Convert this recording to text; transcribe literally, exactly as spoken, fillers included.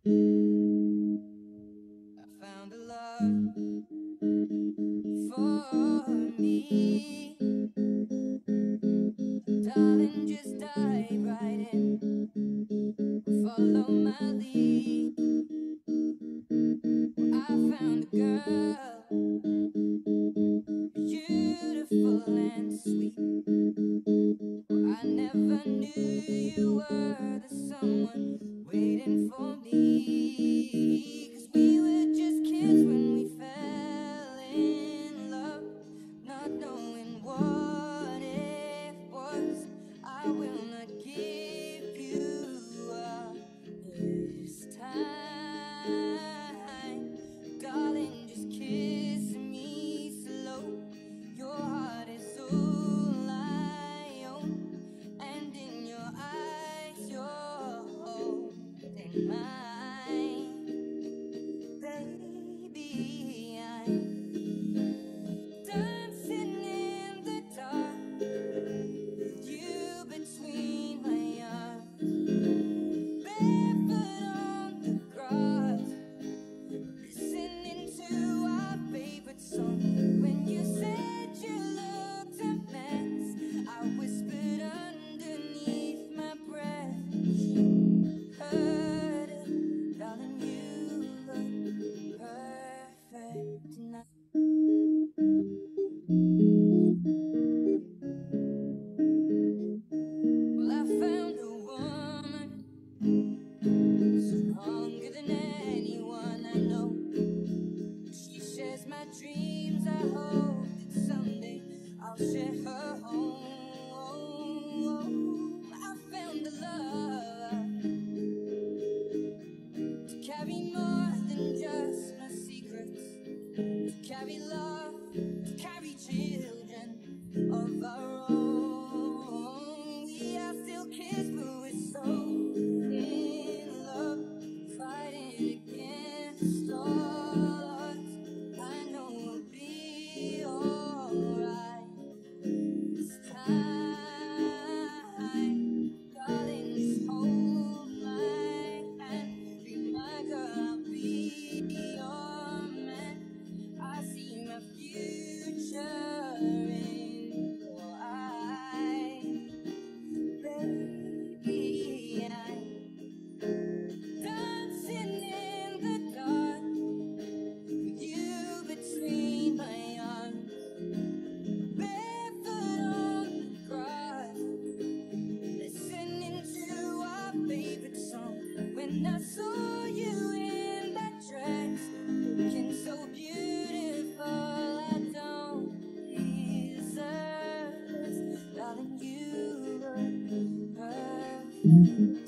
I found a love for me. Darling, just dive right in, follow my lead. Well, I found a girl, beautiful and sweet. Well, I never knew you were the someone waiting for me. 'Cause we were just kids when we fell in love, not knowing what it was. I will not give you up this time, darling, just kiss me slow. Your heart is all I own, and in your eyes you're holding mine. Baby, I'm dancing in the dark, you between my arms, barefoot on the grass, listening to our favorite song. When you said you looked a mess, I whispered underneath my breath. You heard it, darling, you look perfect tonight. Well, I found a woman stronger than anyone I know. She shares my dreams. I hope that someday I'll share her home. I found a love to carry more than just my secrets, to carry love, to carry children of our own. We are still kids, but we're so in love, fighting against all odds. I know we'll be alright this time, darling, just hold my hand, be my girl, I'll be your man. I see my future in your eyes. Baby, I'm dancing in the dark, with you between my arms, barefoot on the grass, listening to our favorite song. When I saw you in that dress, looking so beautiful, I don't deserve this. Darling, you look perfect